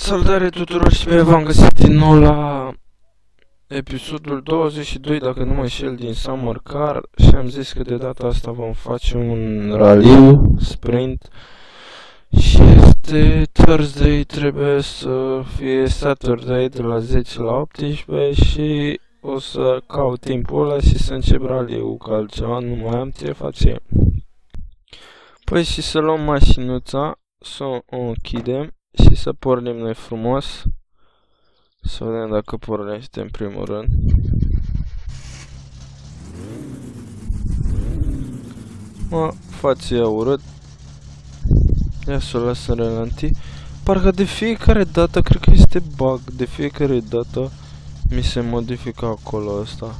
Salutare tuturor și bine v-am găsit din nou la episodul 22, dacă nu mă înșel, din Summer Car. Și am zis că de data asta vom face un raliu, sprint. Și este Thursday, trebuie să fie Saturday de la 10 la 18 și o să caut timpul ăla și să încep raliul, că altceva nu mai am ce face. Păi și să luăm mașinuța, să o închidem și să pornim noi frumos. Să vedem dacă pornește în primul rând. Mă, face ea urât. Ia să o las în relanti. Parcă de fiecare dată, cred că este bug, de fiecare dată mi se modifică acolo ăsta.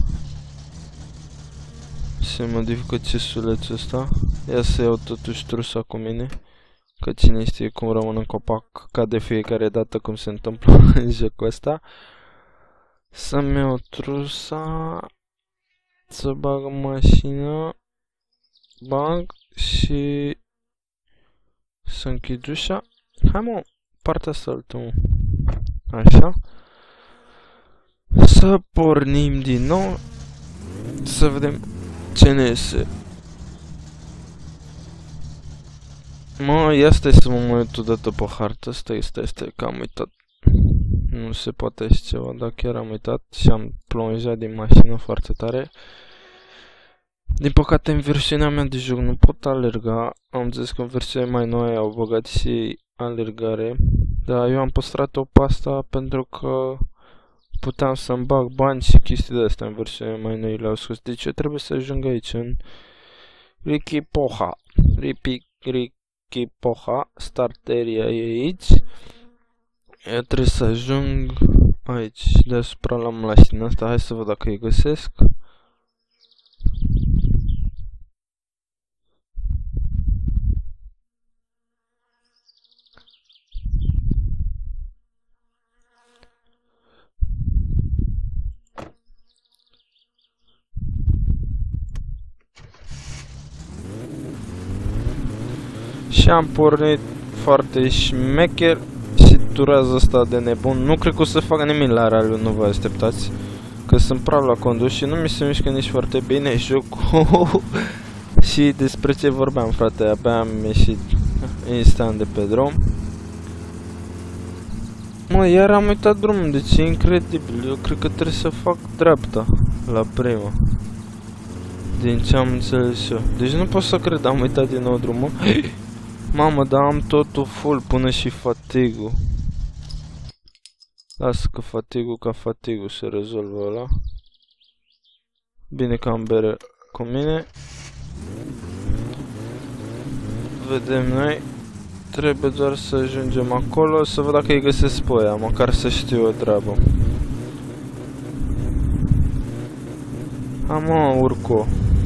Se modifică cesulețul ăsta. Ia să iau totuși trusa cu mine. Că cine știe cum rămân în copac, ca de fiecare dată cum se întâmplă în jocul ăsta. Să-mi iau trusa, să bag în mașină, bag și să închid ușa. Hai mă, partea asta altă. Așa. Să pornim din nou, să vedem ce ne iese. Mă, ia stai să mă uit odată pe hartă, stai, că am uitat. Nu se poate așa ceva, dar chiar am uitat și am plonjat din mașină foarte tare. Din păcate, în versiunea mea de joc nu pot alerga. Am zis că în versiunea mai nouă au băgat și alergare. Dar eu am păstrat-o pe asta pentru că puteam să-mi bag bani și chestii de astea în versiunea mai nouă le-au scos. Deci eu trebuie să ajung aici în Rikipoha. Rikipoha, start area e aici. Eu trebuie să ajung aici, deasupra la mașina asta. Hai să văd dacă îi găsesc. Și am pornit foarte șmecher și durează asta de nebun. Nu cred că o să fac nimic la raliu, nu vă așteptați. Că sunt praf la condus și nu mi se mișcă nici foarte bine jocul. Și despre ce vorbeam, frate, abia am ieșit instant de pe drum. Mă, iar am uitat drumul, deci e incredibil. Eu cred că trebuie să fac dreapta la prima. Din ce am înțeles eu. Deci nu pot să cred, am uitat din nou drumul. Mamă, dar am totul full, până și fatigul. Lasă că fatigul ca fatigul se rezolvă ăla. Bine că am bere cu mine. Vedem noi. Trebuie doar să ajungem acolo, să văd dacă îi găsesc pe aia, măcar să știu o treabă. Mă, urco.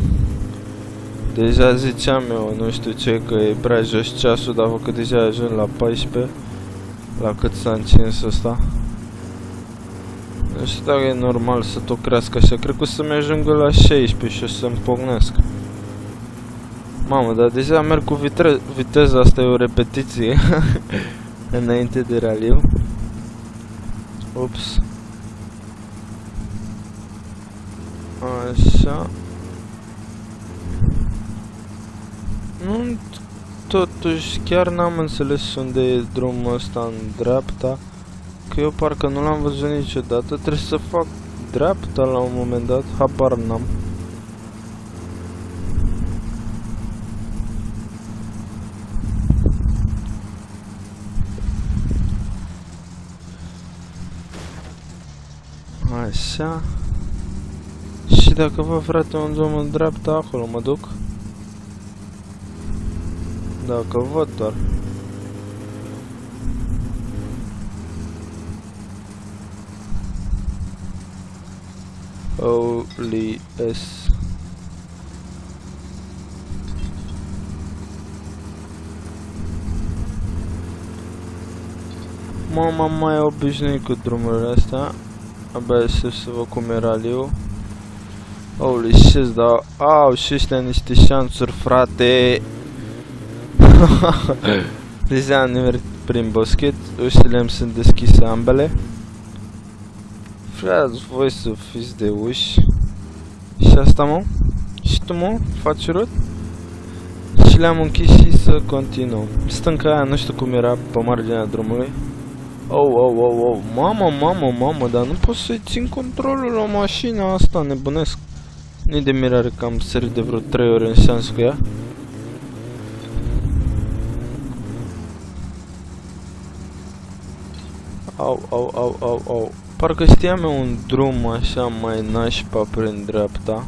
Deja ziceam eu, nu știu ce, că e prea jos ceasul, dar că deja ajung la 14. La cât s-a încins ăsta. Nu știu dacă e normal să tot crească așa, cred că o să-mi ajungă la 16 și o să-mi pocnesc. Mamă, dar deja merg cu viteza, asta e o repetiție. Înainte de raliu. Ups. Așa. Nu, totuși, chiar n-am înțeles unde e drumul ăsta în dreapta. Că eu parcă nu l-am văzut niciodată. Trebuie să fac dreapta la un moment dat. Habar n-am. Așa. Și dacă vă, frate, un drum în dreapta, acolo mă duc. Dacă văd doar. Holy S. M-am mai obișnuit cu drumurile astea. Abia aștept să văd cum e raliu. Holy shit, da. Au și ăștia niște șanțuri, frate. Deja prin boschet, ușile îmi sunt deschise ambele. Vreați voi să fiți de uși. Și asta, mă? Și tu, mă? Faci urât? Și le-am închis și să continuăm. Stânca aia, nu știu cum era pe marginea drumului. Oh, mamă, dar nu pot să-i țin controlul la mașina asta, nebunesc. Nu-i de mirare că am sărit de vreo 3 ori în șans cu ea. Au. Parcă știam eu un drum așa mai nașpa prin dreapta.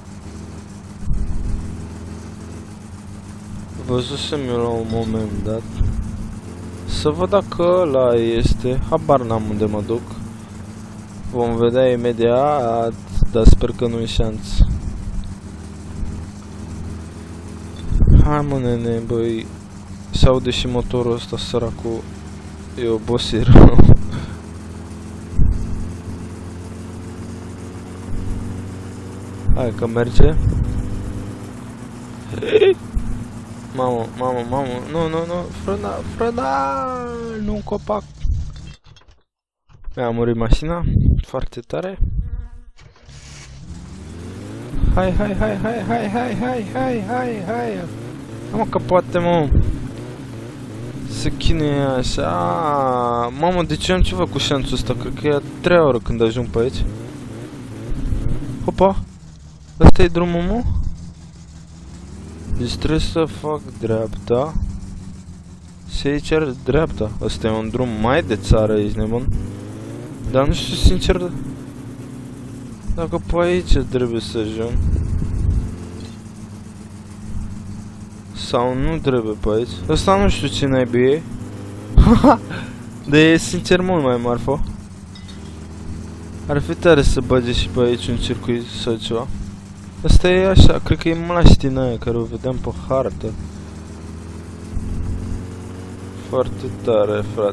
Văzusem eu la un moment dat. Să văd dacă ăla este. Habar n-am unde mă duc. Vom vedea imediat, dar sper că nu-i șanț. Hai, mă, nene, băi. S-aude și motorul ăsta, săracul. E obosit rău. Hai că merge. Mamă, nu, frâna, nu copac. Mi-a murit mașina, foarte tare. Hai. Mă, că poate, mă, să chinuie așa. Mamă, de ce am ceva cu șanțul ăsta? Cred că e a 3-a oră când ajung pe aici. Hopa, ăsta e drumul, mă? Deci trebuie să fac dreapta. Și aici are dreapta. Ăsta e un drum mai de țară, ești nebun? Dar nu știu sincer dacă pe aici trebuie să ajung. Sau nu trebuie pe aici. Ăsta nu știu ce naibii e. Dar e sincer mult mai marfă. Ar fi tare să bage și pe aici un circuit sau ceva. Asta e așa, cred că e mlaștina aia care o vedeam pe hartă. Foarte tare, frate.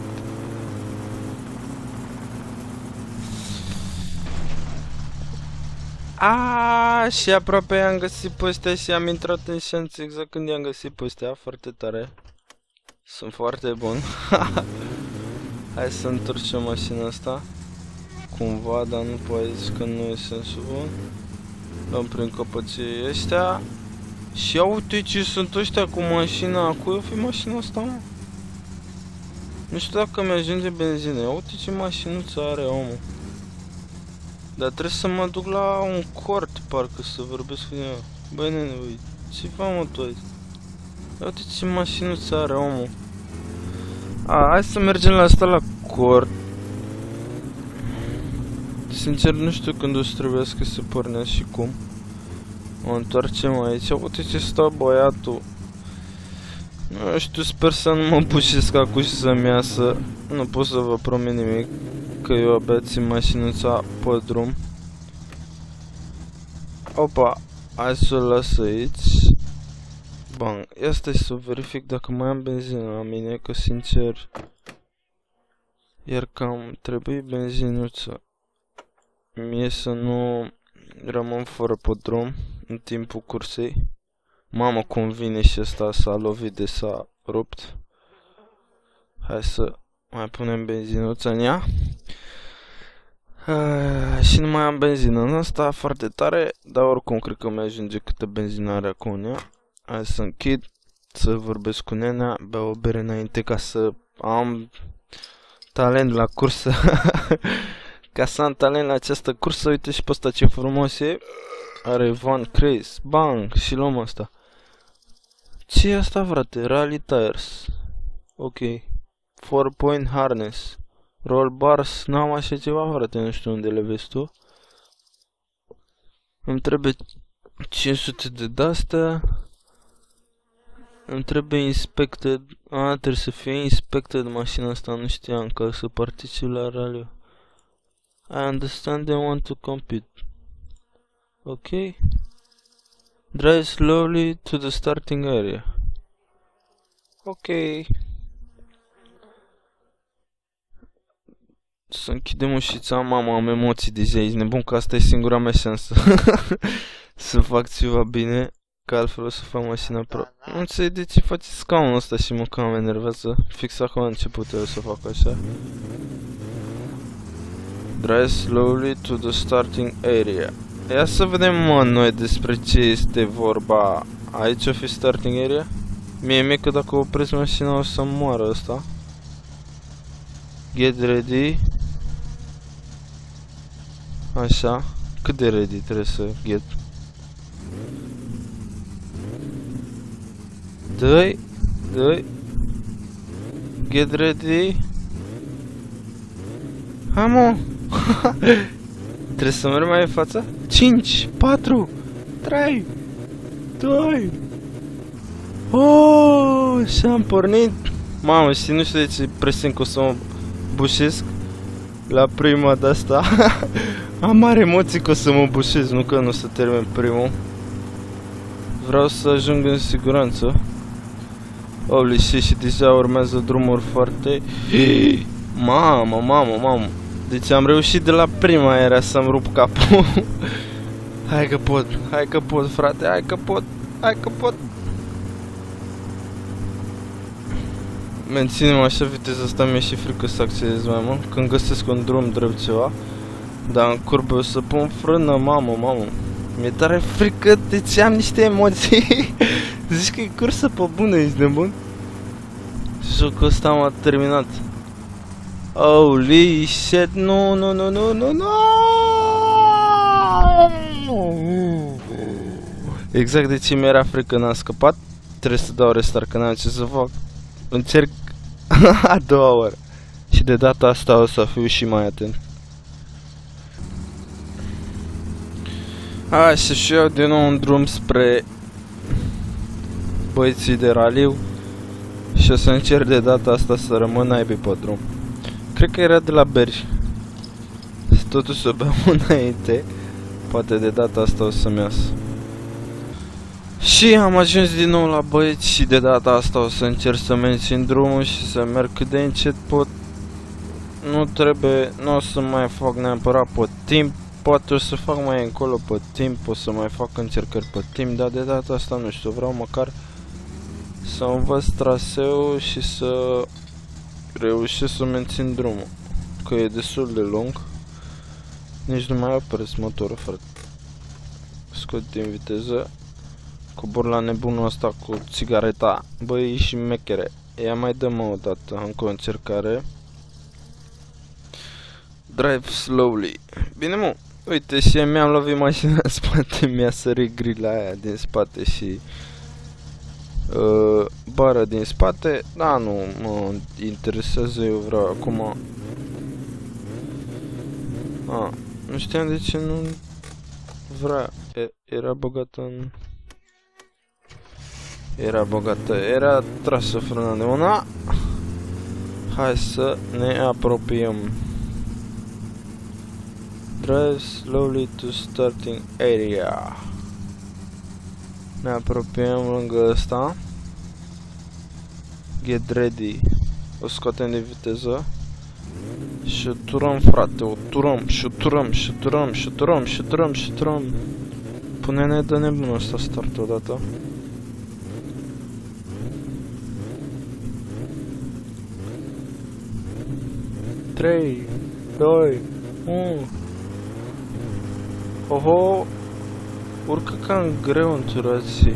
Aaaa, și aproape i-am găsit pe ăstea și am intrat în șanț exact când i-am găsit pe ăstea, foarte tare. Sunt foarte bun. Hai să întorcem mașina asta. Cumva, dar nu pe aici, că nu e sensul bun. Luăm prin copăcii ăștia. Și ia uite ce sunt ăștia cu mașina. Cui o fi mașina asta, mă? Nu știu dacă mi-ajunge benzină. Ia uite ce mașinuță are omul. Dar trebuie să mă duc la un cort, parcă, să vorbesc cu ea. Băi, nene, băi, ce fac, mă, tu aici? Ia uite ce mașinuță are omul. Hai să mergem la asta, la cort. Sincer, nu știu când o să trebuiască să pornesc și cum. O întoarcem aici. Uite ce stă băiatul. Nu știu, sper să nu mă bușesc acum și să-mi iasă. Nu pot să vă promit nimic, că eu abia țin mașinuța pe drum. Opa, hai să o las aici. Bang, ia stai să verific dacă mai am benzină la mine, că sincer iar cam trebuie benzinuță. Mie să nu rămân fără pe drum în timpul cursei. Mamă, cum vine și ăsta, s-a lovit de s-a rupt. Hai să mai punem benzinuța în ea. Și nu mai am benzină în asta, foarte tare, dar oricum cred că mi-ajunge câtă benzină are acum în ea. Hai să închid, să vorbesc cu nenea, beau o bere înainte ca să am talent la cursă. Ca să am talent la această cursă, uite și pe ăsta ce frumos e. Are Van Craze, bang, și luăm asta. Ce e asta, frate? Rally Tires. Ok. 4-point harness. Roll bars, n-am așa ceva, frate, nu știu unde le vezi tu. Îmi trebuie 500 de de-astea. Îmi trebuie inspected. Trebuie să fie inspected mașina asta, nu știam, ca să particip la rally. I understand they want to compete. Ok. Drive slowly to the starting area. Ok. Să închidem ușița, mama, am emoții deja, ești nebun că asta e singura mea șansă. Să fac ceva bine. Că altfel o să fac mașina pro. Nu înțeleg de ce face scaunul ăsta și mă cam enervează. Fix acum la început eu să fac așa. Drive slowly to the starting area. Ia să vedem, mă, noi despre ce este vorba. Aici o fi starting area? Mie că dacă opresc mașina o să moară ăsta. Get ready. Așa. Cât de ready trebuie să get? Dă-i. Get ready. Hai, mă. Trebuie să merg mai în față? 5, 4, 3, 2. Oh, și-am pornit. Mamă, și nu știu de ce presimt că o să mă bușesc la prima de-asta. Am mari emoții că o să mă bușesc, nu că nu o să termin primul. Vreau să ajung în siguranță. Holy shit, și deja urmează drumuri foarte... Mamă. Deci am reușit de la prima era să-mi rup capul. Hai că pot, frate, hai că pot. Menținem așa viteza asta, mi-e și frică să acționez mai mult. Când găsesc un drum drept ceva. Dar în curbe o să pun frână, mamă. Mi-e tare frică, deci am niște emoții. Zici că e cursă pe bună, ești nebun? Jocul ăsta m-a terminat. Holy shit, no. Exact de ce mi-era frică, n-am scăpat. Trebuie să dau restart, că n-am ce să fac. Încerc a doua oară. Și de data asta o să fiu și mai atent. Hai să-și iau din nou un drum spre băieții de raliu. Și o să încerc de data asta să rămân naibii pe drum. Cred că era de la Berj. Totuși să beau înainte. Poate de data asta o să-mi iasă. Și am ajuns din nou la băieți și de data asta o să încerc să mențin drumul și să merg cât de încet pot. Nu o să mai fac neapărat pe timp. Poate o să fac mai încolo pe timp, o să mai fac încercări pe timp, dar de data asta nu știu, vreau măcar să învăț traseul și să reușesc să mențin drumul, că e destul de lung. Nici nu mai opresc motorul, frate. Scot din viteză. Cobor la nebunul ăsta cu țigareta. Băi, e și mechere. Ia mai dă-mă o dată, încă o încercare. Drive slowly. Bine, mă. Uite, și mi-am lovit mașina în spate, mi-a sărit grila aia din spate și bara din spate. Da, nu mă interesează, eu vreau acum. Nu știam de ce nu vrea. Era băgată în... Era trasă frâna de una. Hai să ne apropiem. Drive slowly to starting area. Ne apropiem lângă ăsta. Get ready. O scoatem de viteză. Și turăm, frate, o turăm. Pune-ne de nebunul ăsta start odată. Trei, 2, 1. Oho, urcă cam greu în turații.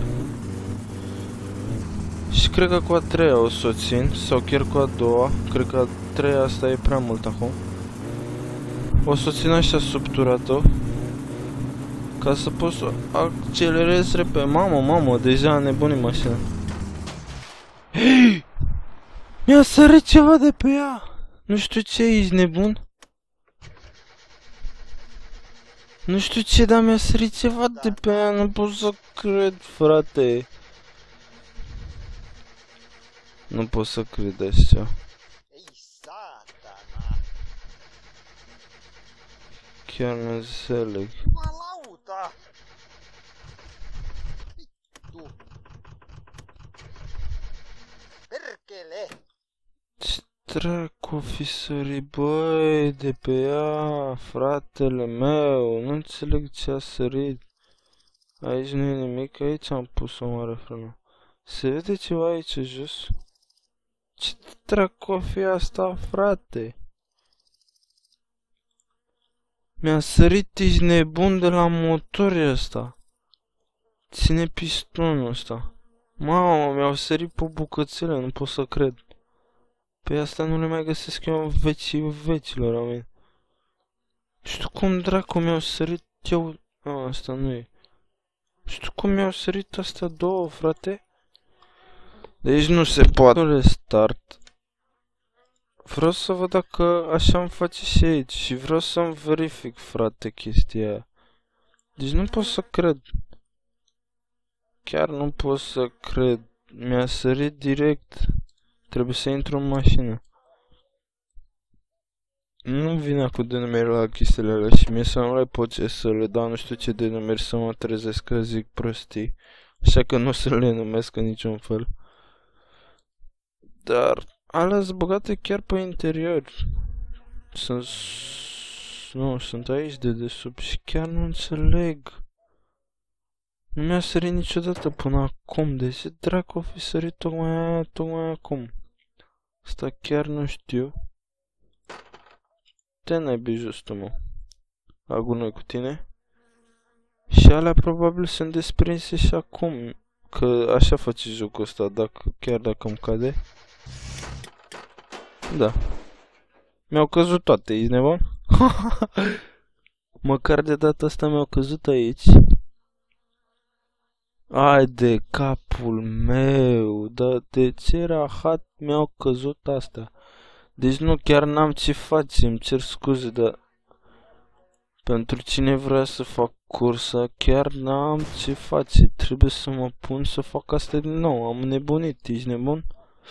Și cred că cu a treia o să o țin, sau chiar cu a doua. Cred că a treia asta e prea mult acum. O să o țin așa subturată, ca să pot să accelerez repede. Mamă, deja nebunii mașina. Hei! Mi-a sărit ceva de pe ea. Nu știu ce, ești nebun? Nu știu ce, dar mi-a sărit ceva de pe ea, nu pot să cred, frate. Nu pot să cred așa. Chiar nu înțeleg. Ce dracu o fi sărit, băi, de pe ea, fratele meu, nu înțeleg ce a sărit. Aici nu e nimic, aici am pus o mare frână. Se vede ceva aici jos? Ce dracu o fi asta, frate? Mi-a sărit, ești nebun de la motor ăsta. Ține pistonul ăsta. Mamă, mi-au sărit pe bucățele, nu pot să cred. Pe asta nu le mai găsesc eu în vecii vecilor, oameni. Știu cum dracu mi-au sărit eu... asta nu e. Știu cum mi-au sărit astea două, frate? Deci nu se poate restart. Vreau să văd dacă așa îmi face și aici. Și vreau să-mi verific, frate, chestia aia. Deci nu pot să cred. Chiar nu pot să cred. Mi-a sărit direct. Trebuie să intru în mașină. Nu vine cu denumeri la chestiile alea și mie să nu le pot să le dau nu știu ce denumeri să mă trezesc că zic prostii. Așa că nu o să le numesc în niciun fel. Dar alea sunt băgate chiar pe interior. Sunt... Nu, sunt aici de desubt și chiar nu înțeleg. Nu mi-a sărit niciodată până acum. De ce dracu o fi sărit tocmai acum? Asta chiar nu știu. Te naibii justul, mă. Agunoi cu tine. Și alea probabil sunt desprinse și acum. Că așa face jocul ăsta, chiar dacă îmi cade. Da. Mi-au căzut toate, ești nebun? Măcar de data asta mi-au căzut aici. Ai de capul meu, dar de ce rahat mi-au căzut astea? Deci nu, chiar n-am ce face, îmi cer scuze, dar... Pentru cine vrea să fac cursa, chiar n-am ce face. Trebuie să mă pun să fac asta din nou, am nebunit, ești nebun?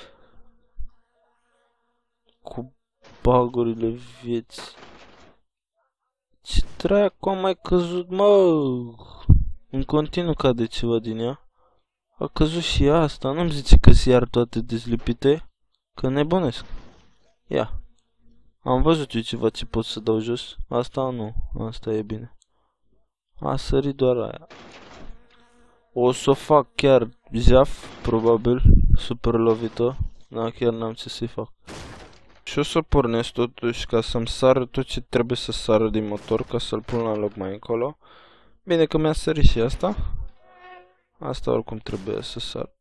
Cu bagurile vieții. Ce dracu am mai căzut, mă? În continuu cade ceva din ea. A căzut și asta, nu-mi zice că-s iar toate dezlipite? Că nebunesc. Ia. Am văzut eu ceva ce pot să dau jos. Asta nu, asta e bine. A sărit doar aia. O să o fac chiar jaf, probabil, super lovită. Da, chiar n-am ce să-i fac. Și o să pornesc totuși ca să-mi sară tot ce trebuie să sară din motor, ca să-l pun la loc mai încolo. Bine că mi-a sărit și asta. Asta oricum trebuie să sar.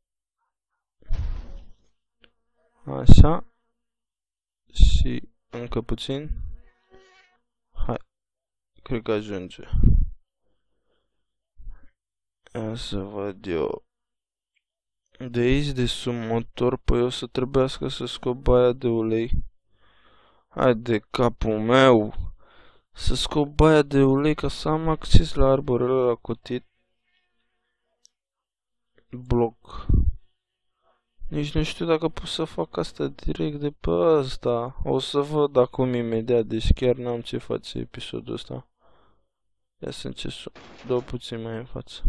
Așa. Și încă puțin. Hai. Cred că ajunge. Ia să văd eu. De aici, de sub motor, păi o să trebuiască să scot baia de ulei. Hai de capul meu. Să scot baia de ulei ca să am acces la arborele la cutit. Bloc. Nici nu știu dacă pot să fac asta direct de pe asta. O să văd acum imediat, deci chiar n-am ce face episodul ăsta. Ia să încerc, dau puțin mai în față.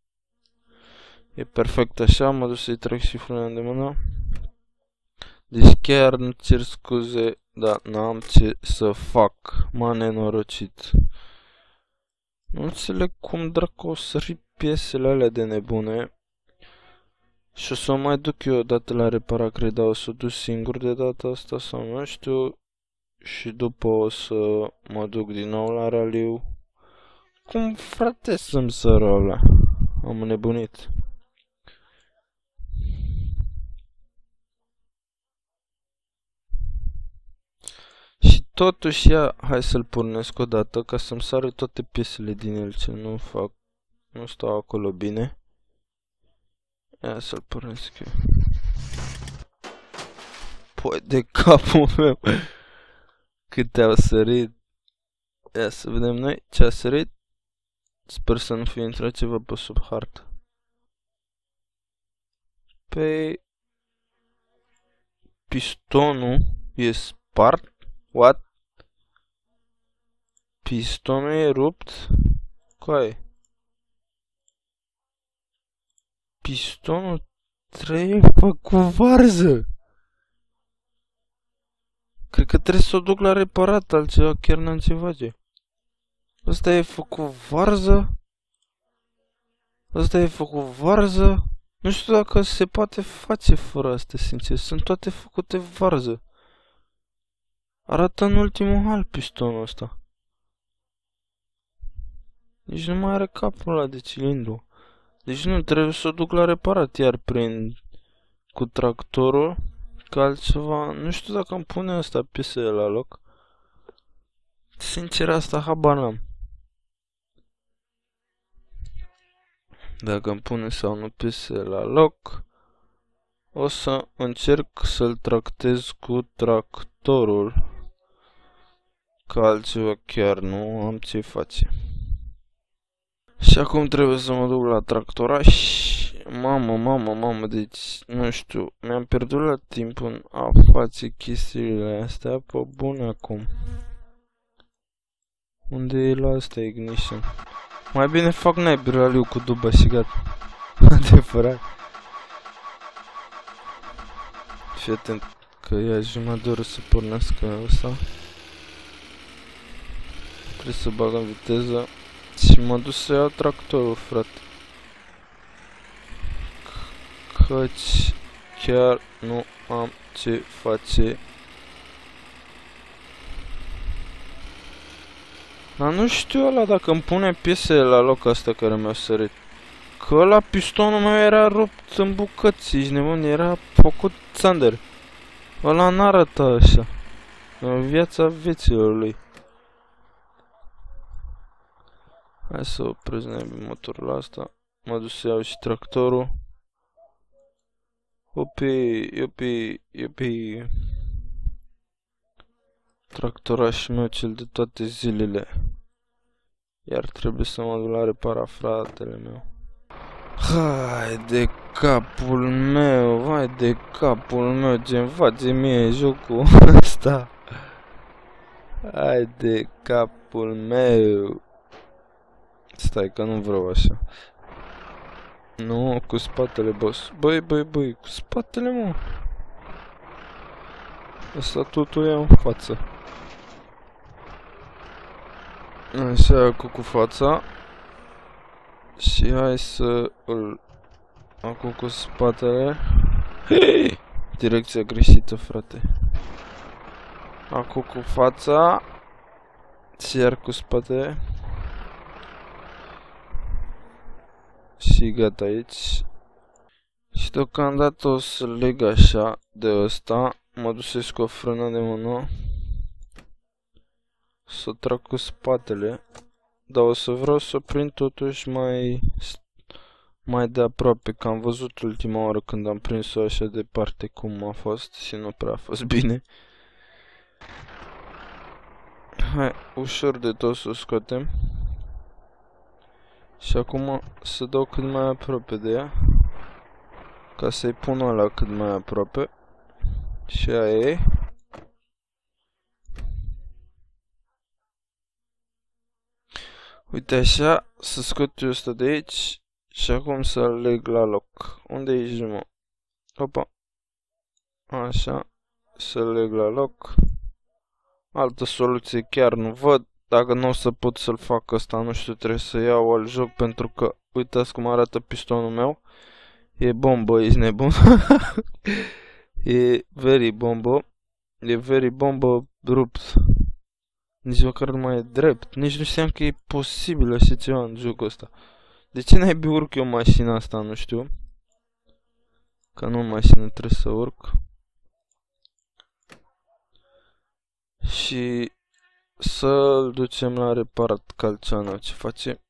E perfect așa, mă duc să-i trec și frâna de mână. Deci chiar nu cer scuze, dar n-am ce să fac. M-a nenorocit. Nu înțeleg cum dracu o sări piesele alea de nebune. Și o să o mai duc eu odată la reparat, cred, dar o să o duc singur de data asta sau nu știu. Și după o să mă duc din nou la raliu. Cum, frate, să-mi sără alea? Am nebunit. Și totuși, hai să-l pornesc odată ca să-mi sară toate piesele din el ce nu fac. Nu stau acolo bine. Ia să-l pornesc eu. Păi de capul meu. Câte au sărit. Ia să vedem noi ce a sărit. Sper să nu fie intrat ceva pe sub hartă. Pe pistonul e spart. What? Pistonul e rupt? Coaie. Pistonul trebuie cu varză. Cred că trebuie să o duc la reparat, altceva chiar n-am ce face. Ăsta e făcut varză? Ăsta e făcut varză. Nu știu dacă se poate face fără asta, sincer. Sunt toate făcute varză. Arată în ultimul hal pistonul ăsta. Nici nu mai are capul ăla de cilindru. Deci nu, trebuie să o duc la reparat iar cu tractorul. Că altceva, nu știu dacă îmi pune asta piesele la loc. Sincer, asta habar n-am. Dacă îmi pune sau nu piesele la loc, o să încerc să-l tractez cu tractorul. Că altceva chiar nu am ce face. Și acum trebuie să mă duc la tractoraș. Mamă, deci, nu știu, mi-am pierdut la timp în a face chestiile astea, pe bune acum. Unde e la asta ignition? Mai bine fac naibii raliu cu duba și gata. Adevărat. Fii atent că ia jumătate de oră să pornească ăsta. Trebuie să bag în viteză. Și mă duc să iau tractorul, frate. Căci chiar nu am ce face. Dar nu știu ăla dacă îmi pune piesele la loc astea care mi-au sărit. Că ăla pistonul meu era rupt în bucăți, ești nebun, era făcut țander. Ăla n-arăta așa. În viața vieților lui. Hai să opresc nebii motorul ăsta. Mă duc să iau și tractorul. Iupi. Tractorașul meu cel de toate zilele. Iar trebuie să mă duc la repara, fratele meu. Hai de capul meu, vai de capul meu, ce-mi face mie jocul ăsta. Hai de capul meu. Stai că nu vreau așa. Nu, cu spatele, boss. Băi, cu spatele, mă. Asta totul e în față. Așa, cu fața. Și hai să îl... Acum cu spatele. Hei! Direcția greșită, frate. Acum cu fața. Și iar cu spatele. Și gata aici. Și deocamdată o să leg așa de ăsta. Mă dusesc cu o frână de mână. Să trag cu spatele. Dar o să vreau să prind totuși mai de aproape. Că am văzut ultima oară când am prins-o așa departe cum a fost. Și nu prea a fost bine. Hai, ușor de tot să o scoatem. Și acum să dau cât mai aproape de ea. Ca să-i pun ăla cât mai aproape. Și aia e. Uite așa, să scot eu ăsta de aici. Și acum să-l leg la loc. Unde ești, mă? Opa. Așa. Să-l leg la loc. Altă soluție chiar nu văd. Dacă nu o să pot să-l fac ăsta, nu știu, trebuie să iau alt joc. Pentru că, uitați cum arată pistonul meu. E bombă, ești nebun. E very bombă. E very bombă rupt. Nici măcar nu mai e drept. Nici nu știam că e posibil așa ceva în jocul ăsta. De ce n-ai urc eu mașina asta, nu știu. Că nu în mașină trebuie să urc. Și să-l ducem la reparat calceanul. Ce face?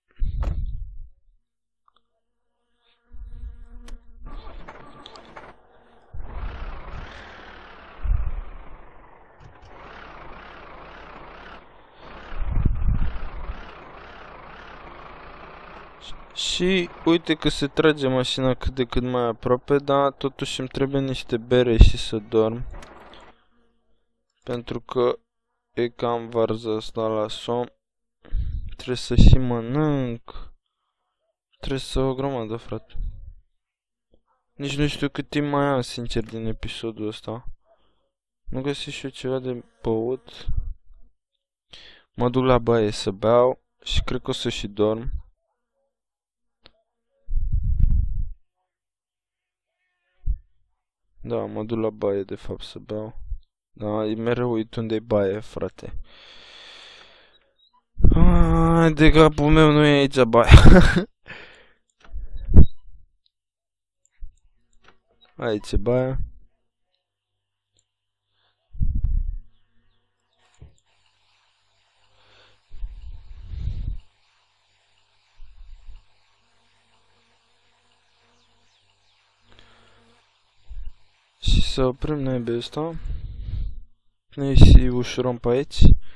Și uite că se trage mașina cât de cât mai aproape, dar totuși îmi trebuie niște bere și să dorm. Pentru că e cam varză asta la somn. Trebuie să și mănânc. Trebuie să o grămadă, frate. Nici nu știu cât timp mai am, sincer, din episodul ăsta. Nu găsesc și eu ceva de băut. Mă duc la baie să beau și cred că o să și dorm. Da, mă duc la baie de fapt să beau. Da, mereu uit unde-i baie, frate. De capul meu nu e aici baia. Aici e baia. Și să oprim naibii ăsta. Ne și ușurăm pe aici.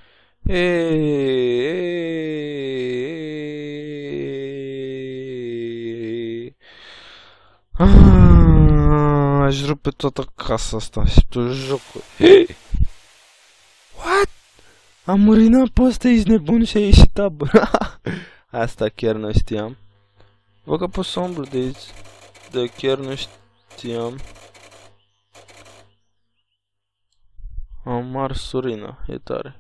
Aș rupe toată casa asta și tot jocul. What? Am murinat pe ăsta, ești nebun și a ieșit tabăra. Asta chiar nu știam. Văd că pot să umblu de aici. Dar chiar nu știam. Am mars urina, e tare.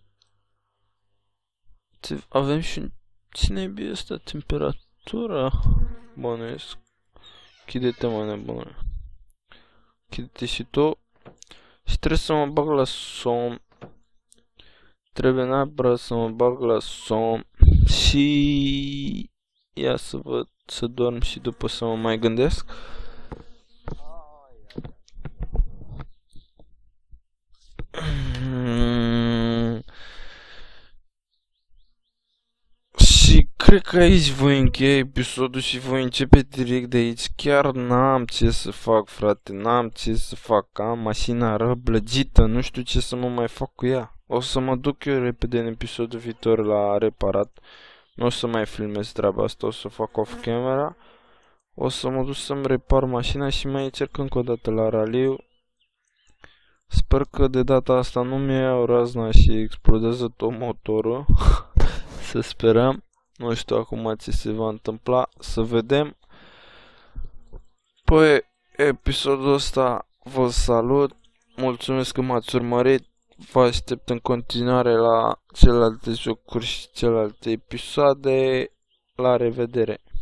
Avem și... Cine e asta? Temperatura? Bănuiesc. Chide-te, mă, nebunule. Chide-te și tu. Și trebuie să mă bag la somn. Trebuie neapărat să mă bag la somn. Și... Ia să văd, să dorm și după să mă mai gândesc. Și cred că aici voi încheia episodul și voi începe direct de aici. Chiar n-am ce să fac, frate, n-am ce să fac. Am mașina răblăgită, nu știu ce să mă mai fac cu ea. O să mă duc eu repede în episodul viitor la reparat. Nu o să mai filmez treaba asta, o să fac off camera. O să mă duc să-mi repar mașina și mai încerc încă o dată la raliu. Sper că de data asta nu mi iau razna și explodează tot motorul. Să sperăm. Nu știu acum ce se va întâmpla. Să vedem. Păi, episodul ăsta vă salut. Mulțumesc că m-ați urmărit. Vă aștept în continuare la celelalte jocuri și celelalte episoade. La revedere!